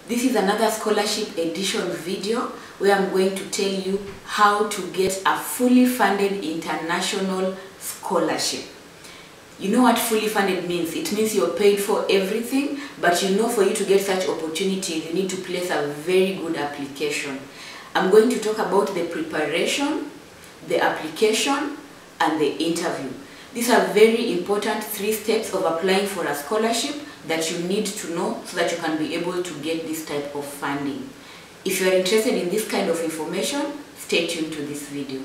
This is another scholarship edition video where I'm going to tell you how to get a fully funded international scholarship. You know what fully funded means? It means you're paid for everything, but you know for you to get such opportunities, you need to place a very good application. I'm going to talk about the preparation, the application, and the interview. These are very important 3 steps of applying for a scholarship that you need to know so that you can be able to get this type of funding. If you are interested in this kind of information, stay tuned to this video.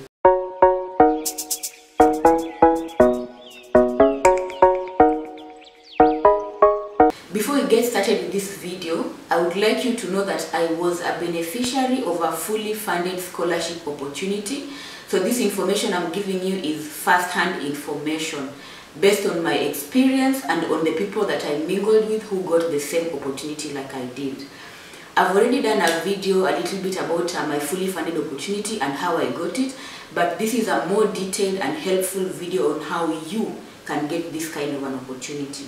Before we get started with this video, I would like you to know that I was a beneficiary of a fully funded scholarship opportunity. So this information I'm giving you is first-hand information based on my experience and on the people that I mingled with who got the same opportunity like I did. I've already done a video a little bit about my fully funded opportunity and how I got it, but this is a more detailed and helpful video on how you can get this kind of an opportunity.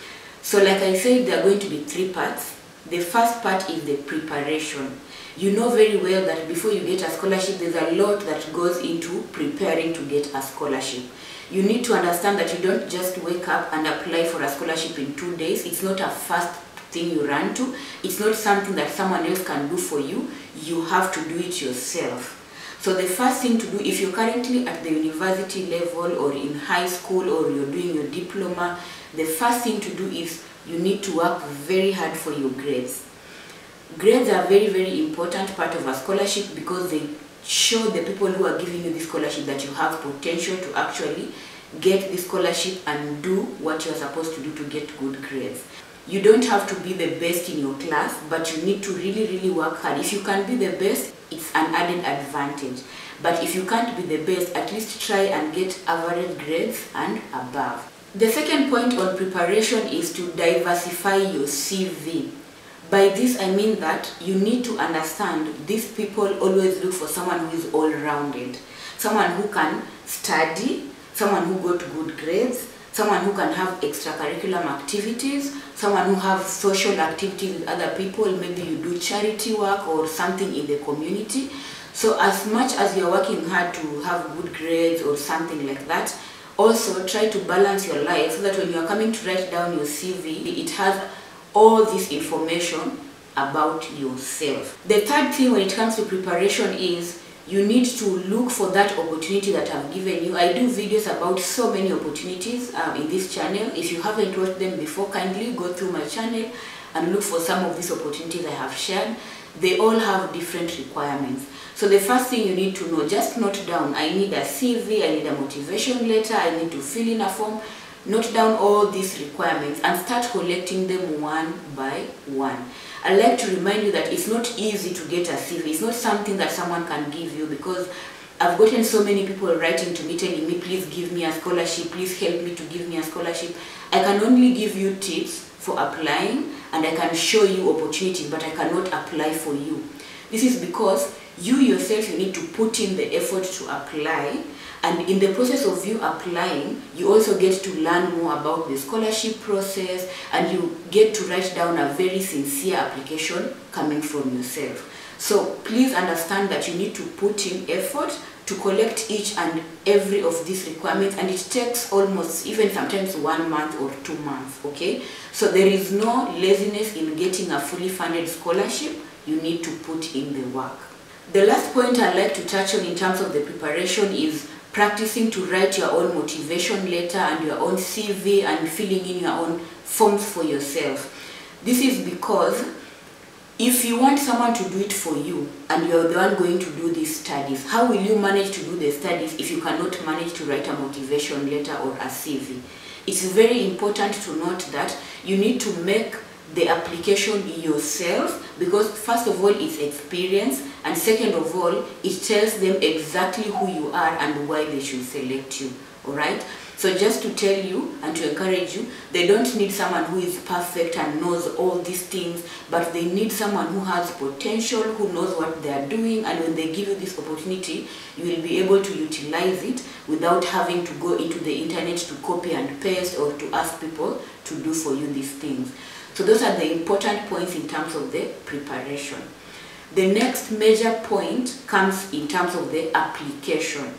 So like I said, there are going to be 3 parts. The first part is the preparation. You know very well that before you get a scholarship, there's a lot that goes into preparing to get a scholarship. You need to understand that you don't just wake up and apply for a scholarship in 2 days. It's not a fast thing you run to. It's not something that someone else can do for you. You have to do it yourself. So the first thing to do, if you're currently at the university level or in high school or you're doing your diploma, the first thing to do is you need to work very hard for your grades. Grades are a very, very important part of a scholarship because they show the people who are giving you this scholarship that you have potential to actually get this scholarship and do what you're supposed to do to get good grades. You don't have to be the best in your class, but you need to really, really work hard. If you can be the best, it's an added advantage. But if you can't be the best, at least try and get average grades and above. The second point on preparation is to diversify your CV. By this I mean that you need to understand these people always look for someone who is all-rounded. Someone who can study, someone who got good grades, someone who can have extracurricular activities, someone who has social activities with other people, maybe you do charity work or something in the community. So as much as you're working hard to have good grades or something like that, also try to balance your life so that when you're coming to write down your CV, it has all this information about yourself. The third thing when it comes to preparation is you need to look for that opportunity that I've given you. I do videos about so many opportunities in this channel. If you haven't watched them before, kindly go through my channel and look for some of these opportunities I have shared. They all have different requirements. So the first thing you need to know, just note down, I need a CV, I need a motivation letter, I need to fill in a form. Note down all these requirements and start collecting them one by one. I'd like to remind you that it's not easy to get a CV. It's not something that someone can give you, because I've gotten so many people writing to me telling me, please give me a scholarship, please help me to give me a scholarship. I can only give you tips for applying and I can show you opportunities, but I cannot apply for you. This is because you yourself, you need to put in the effort to apply, and in the process of you applying, you also get to learn more about the scholarship process, and you get to write down a very sincere application coming from yourself. So please understand that you need to put in effort to collect each and every of these requirements, and it takes almost even sometimes 1 month or 2 months, okay? So there is no laziness in getting a fully funded scholarship. You need to put in the work. The last point I'd like to touch on in terms of the preparation is practicing to write your own motivation letter and your own CV and filling in your own forms for yourself. This is because if you want someone to do it for you and you're the one going to do these studies, how will you manage to do the studies if you cannot manage to write a motivation letter or a CV? It's very important to note that you need to make the application yourself, because first of all it's experience, and second of all it tells them exactly who you are and why they should select you. Alright, so just to tell you and to encourage you, they don't need someone who is perfect and knows all these things, but they need someone who has potential, who knows what they are doing, and when they give you this opportunity, you will be able to utilize it without having to go into the internet to copy and paste or to ask people to do for you these things. So those are the important points in terms of the preparation. The next major point comes in terms of the application.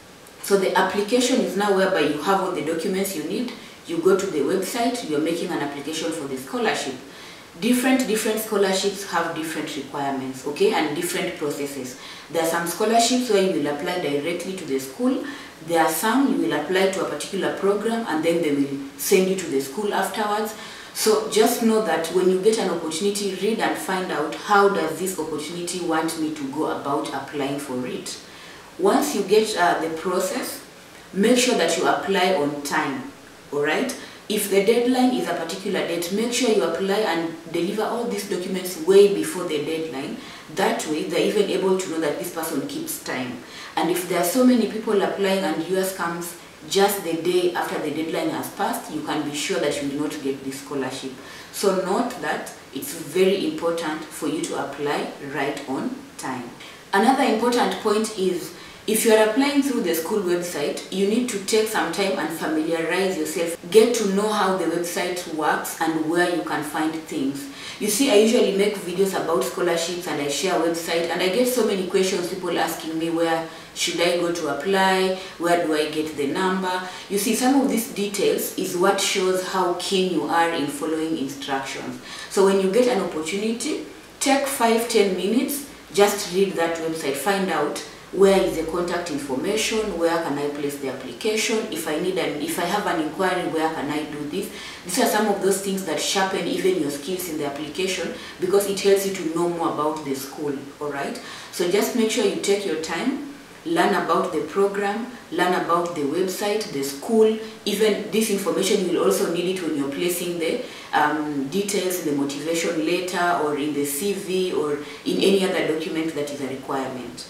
So the application is now whereby you have all the documents you need. You go to the website, you're making an application for the scholarship. Different scholarships have different requirements, okay, and different processes. There are some scholarships where you will apply directly to the school. There are some you will apply to a particular program and then they will send you to the school afterwards. So just know that when you get an opportunity, read and find out how does this opportunity want me to go about applying for it. Once you get the process, make sure that you apply on time, alright? If the deadline is a particular date, make sure you apply and deliver all these documents way before the deadline. That way, they're even able to know that this person keeps time. And if there are so many people applying and yours comes just the day after the deadline has passed, you can be sure that you will not get this scholarship. So note that it's very important for you to apply right on time. Another important point is, if you are applying through the school website, you need to take some time and familiarize yourself. Get to know how the website works and where you can find things. You see, I usually make videos about scholarships and I share a website, and I get so many questions, people asking me where should I go to apply, where do I get the number. You see, some of these details is what shows how keen you are in following instructions. So when you get an opportunity, take 5-10 minutes, just read that website, find out where is the contact information, where can I place the application, if I have an inquiry, where can I do this. These are some of those things that sharpen even your skills in the application, because it helps you to know more about the school, alright? So just make sure you take your time, learn about the program, learn about the website, the school. Even this information, you will also need it when you're placing the details in the motivation letter or in the CV or in any other document that is a requirement.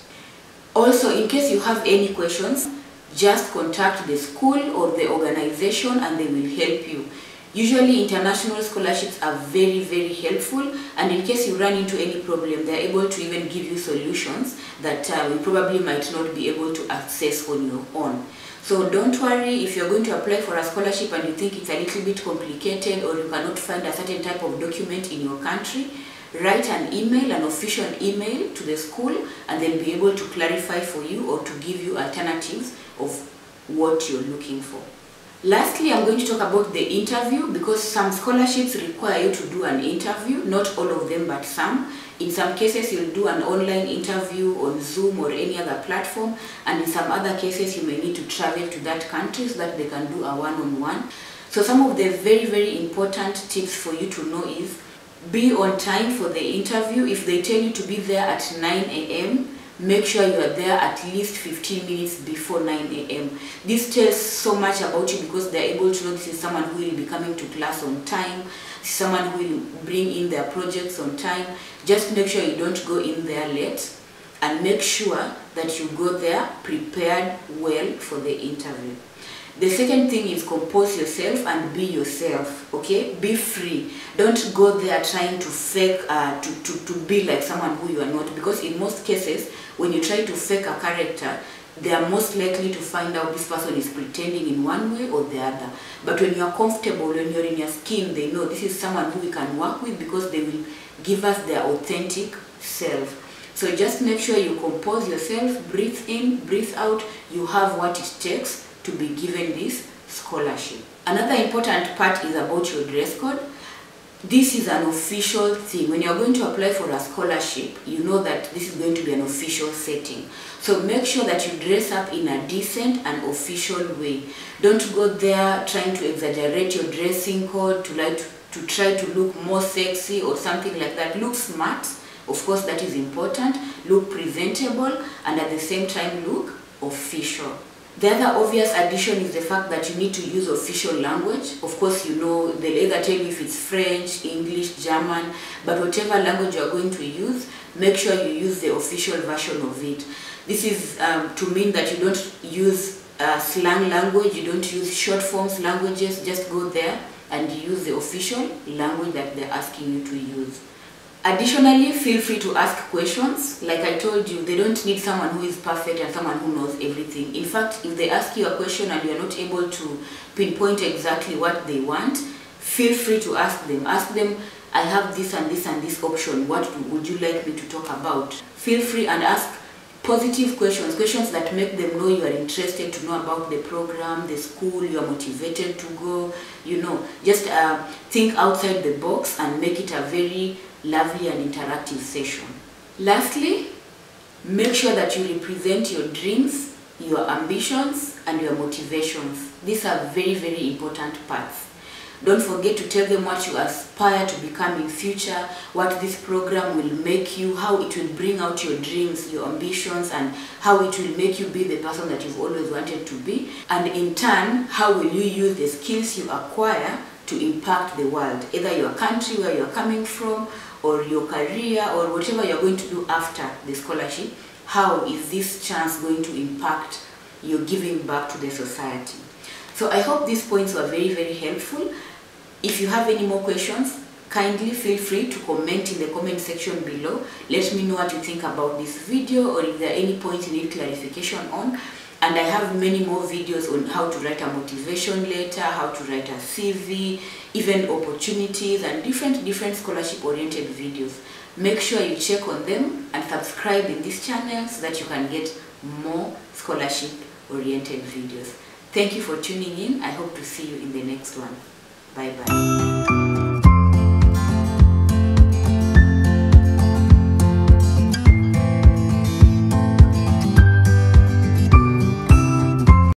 Also, in case you have any questions, just contact the school or the organization and they will help you. Usually international scholarships are very, very helpful, and in case you run into any problem, they are able to even give you solutions that you probably might not be able to access on your own. So don't worry if you're going to apply for a scholarship and you think it's a little bit complicated or you cannot find a certain type of document in your country. Write an email, an official email to the school, and they'll be able to clarify for you or to give you alternatives of what you're looking for. Lastly, I'm going to talk about the interview, because some scholarships require you to do an interview, not all of them but some. In some cases you'll do an online interview on Zoom or any other platform, and in some other cases you may need to travel to that country so that they can do a one-on-one. So some of the very, very important tips for you to know is, be on time for the interview. If they tell you to be there at 9 a.m., make sure you are there at least 15 minutes before 9 a.m. This tells so much about you, because they are able to know this is someone who will be coming to class on time, someone who will bring in their projects on time. Just make sure you don't go in there late, and make sure that you go there prepared well for the interview. The second thing is, compose yourself and be yourself, okay? Be free. Don't go there trying to fake, to be like someone who you are not, because in most cases, when you try to fake a character, they are most likely to find out this person is pretending in one way or the other. But when you are comfortable, when you're in your skin, they know this is someone who we can work with, because they will give us their authentic self. So just make sure you compose yourself, breathe in, breathe out. You have what it takes to be given this scholarship. Another important part is about your dress code. This is an official thing. When you're going to apply for a scholarship, you know that this is going to be an official setting. So make sure that you dress up in a decent and official way. Don't go there trying to exaggerate your dressing code to try to look more sexy or something like that. Look smart, of course, that is important. Look presentable, and at the same time look official. The other obvious addition is the fact that you need to use official language. Of course, you know, they'll either tell you if it's French, English, German, but whatever language you're going to use, make sure you use the official version of it. This is to mean that you don't use slang language, you don't use short forms languages. Just go there and use the official language that they're asking you to use. Additionally, feel free to ask questions. Like I told you, they don't need someone who is perfect and someone who knows everything. In fact, if they ask you a question and you're not able to pinpoint exactly what they want, feel free to ask them. Ask them, I have this and this and this option. What would you like me to talk about? Feel free and ask positive questions, questions that make them know you are interested to know about the program, the school, you are motivated to go, you know. Just think outside the box and make it a very lovely and interactive session. Lastly, make sure that you represent your dreams, your ambitions, and your motivations. These are very, very important parts. Don't forget to tell them what you aspire to become in future, what this program will make you, how it will bring out your dreams, your ambitions, and how it will make you be the person that you've always wanted to be. And in turn, how will you use the skills you acquire to impact the world, either your country, where you're coming from, or your career, or whatever you're going to do after the scholarship. How is this chance going to impact your giving back to the society? So I hope these points were very, very helpful. If you have any more questions, kindly feel free to comment in the comment section below. Let me know what you think about this video, or if there are any points you need clarification on. And I have many more videos on how to write a motivation letter, how to write a CV, even opportunities, and different scholarship oriented videos. Make sure you check on them and subscribe in this channel so that you can get more scholarship oriented videos. Thank you for tuning in. I hope to see you in the next one. Bye bye.